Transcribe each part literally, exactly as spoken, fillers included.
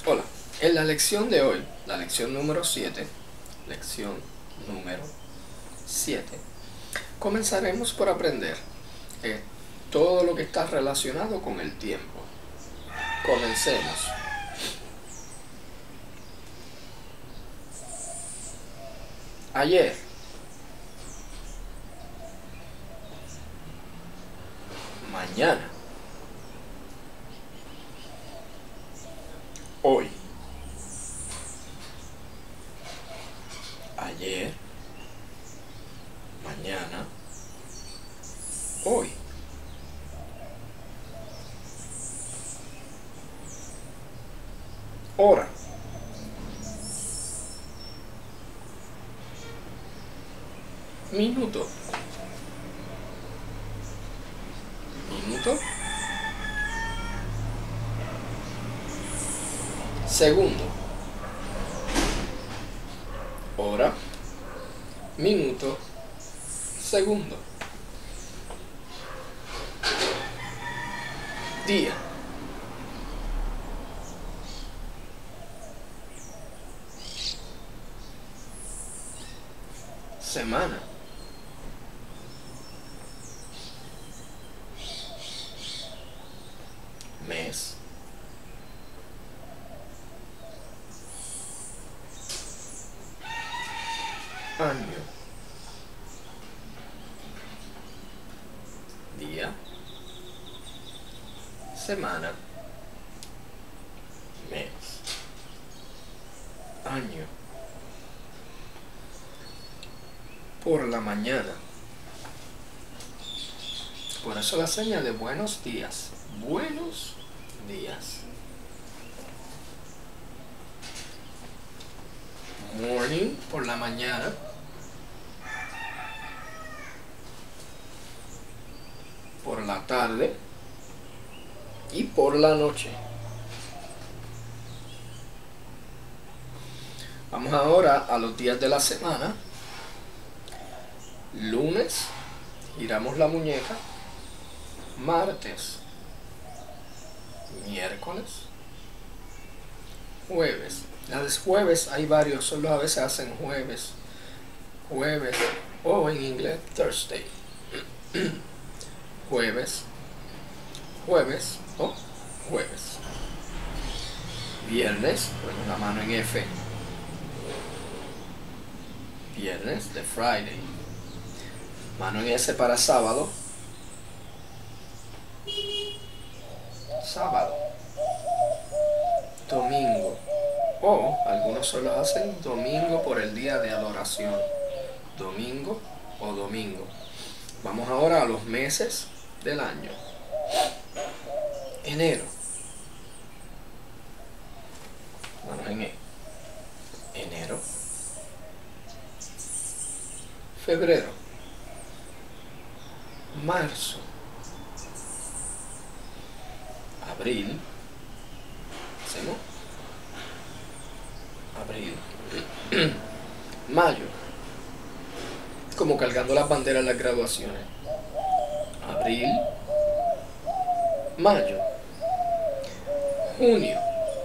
Hola, en la lección de hoy, la lección número siete, lección número siete, comenzaremos por aprender eh, todo lo que está relacionado con el tiempo. Comencemos. Ayer, mañana, hoy, ayer, mañana, hoy. Hora, minuto, minuto, segundo, hora, minuto, segundo, día, semana, mes, año, día, semana, mes, año. Por la mañana. Por eso la señal de buenos días. Buenos días. Morning, por la mañana. Por la tarde. Y por la noche. Vamos ahora a los días de la semana. Lunes, giramos la muñeca. Martes, miércoles, jueves. Las jueves hay varios, solo a veces hacen jueves, jueves o en inglés Thursday. Jueves, jueves o jueves. Viernes, ponemos la mano en F. Viernes de Friday. Mano en S para sábado. Sábado. Domingo. O algunos solo hacen domingo por el día de adoración. Domingo o domingo. Vamos ahora a los meses del año. Enero. Mano en E. Enero. Febrero. Marzo. Abril. ¿Hacemos? Abril. Mayo. Como cargando las banderas en las graduaciones. Abril. Mayo. Junio.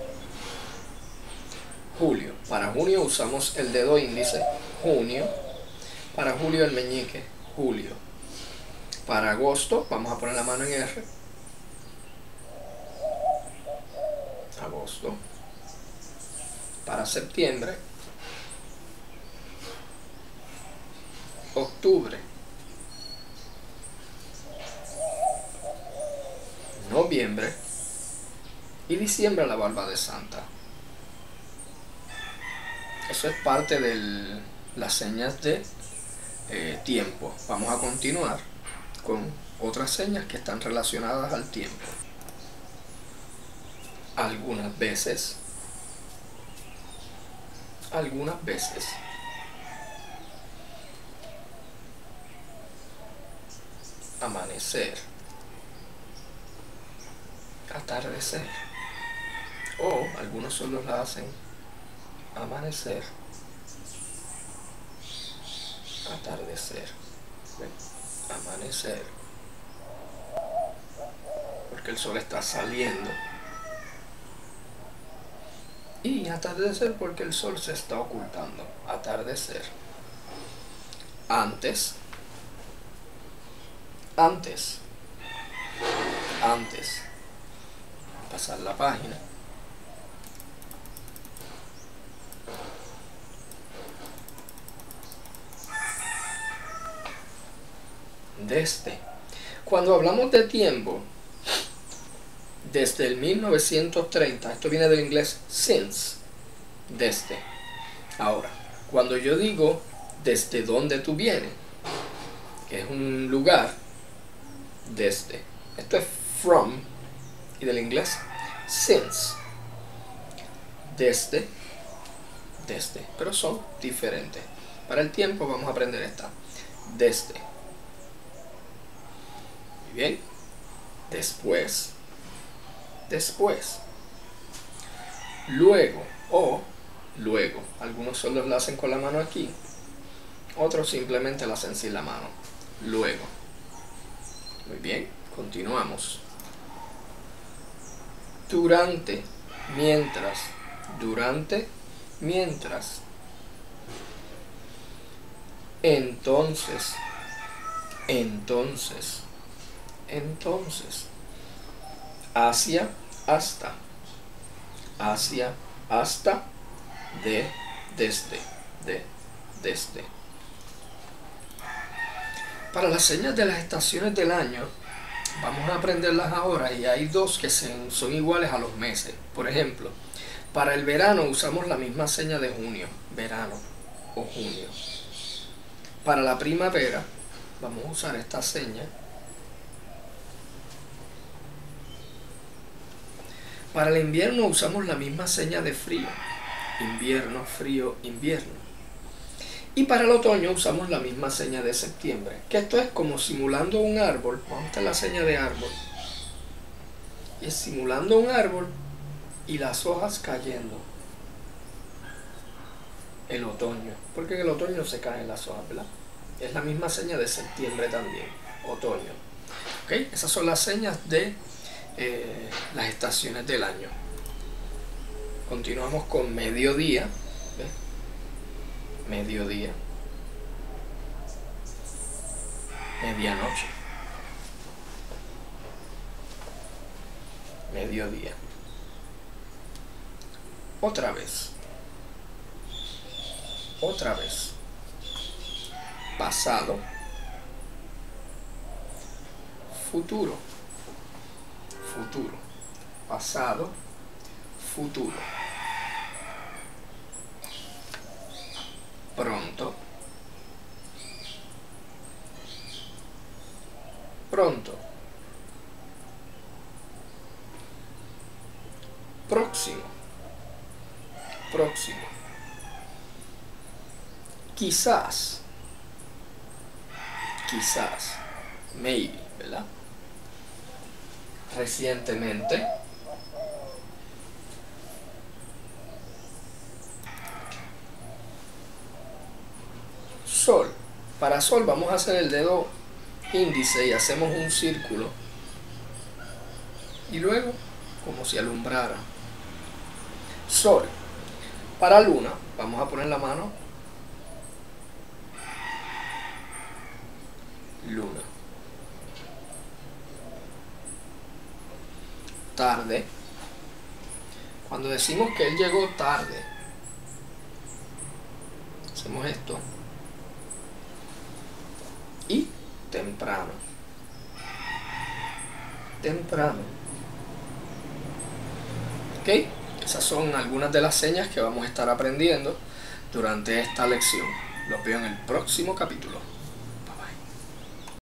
Julio. Para junio usamos el dedo índice. Junio. Para julio el meñique. Julio. Para agosto vamos a poner la mano en R. Agosto. Para septiembre. Octubre. Noviembre. Y diciembre la barba de Santa. Eso es parte de las señas de eh, tiempo. Vamos a continuar con otras señas que están relacionadas al tiempo. Algunas veces. Algunas veces. Amanecer. Atardecer. O algunos solo la hacen amanecer. Atardecer. ¿Ven? Amanecer. Porque el sol está saliendo. Y atardecer porque el sol se está ocultando. Atardecer. Antes. Antes. Antes. Pasar la página. Desde. Cuando hablamos de tiempo, desde el mil novecientos treinta, esto viene del inglés since, desde. Ahora, cuando yo digo desde donde tú vienes, que es un lugar, desde. Esto es from, y del inglés since. Desde, desde, pero son diferentes. Para el tiempo vamos a aprender esta. Desde. Muy bien. Después. Después. Luego o luego. Algunos solo lo hacen con la mano aquí. Otros simplemente lo hacen sin la mano. Luego. Muy bien. Continuamos. Durante. Mientras. Durante. Mientras. Entonces. Entonces. Entonces. Hacia, hasta. Hacia, hasta. De, desde. De, desde. Para las señas de las estaciones del año, vamos a aprenderlas ahora, y hay dos que son iguales a los meses. Por ejemplo, para el verano usamos la misma seña de junio, verano o junio. Para la primavera vamos a usar esta seña. Para el invierno usamos la misma seña de frío, invierno, frío, invierno. Y para el otoño usamos la misma seña de septiembre, que esto es como simulando un árbol. Vamos a estar la seña de árbol. Y es simulando un árbol y las hojas cayendo. El otoño, porque en el otoño se caen las hojas, ¿verdad? Es la misma seña de septiembre también, otoño. ¿Ok? Esas son las señas de eh, las estaciones del año. Continuamos con mediodía. ¿Ves? Mediodía. Medianoche. Mediodía. Otra vez. Otra vez. Pasado. Futuro. Futuro. Pasado. Futuro. Pronto. Pronto. Próximo. Próximo. Quizás. Quizás. Maybe, ¿verdad? Recientemente. Sol. Para sol vamos a hacer el dedo índice y hacemos un círculo. Y luego, como si alumbrara. Sol. Para luna, vamos a poner la mano. Luna. Tarde. Cuando decimos que él llegó tarde, hacemos esto. Y temprano. Temprano. ¿Ok? Esas son algunas de las señas que vamos a estar aprendiendo durante esta lección. Los veo en el próximo capítulo.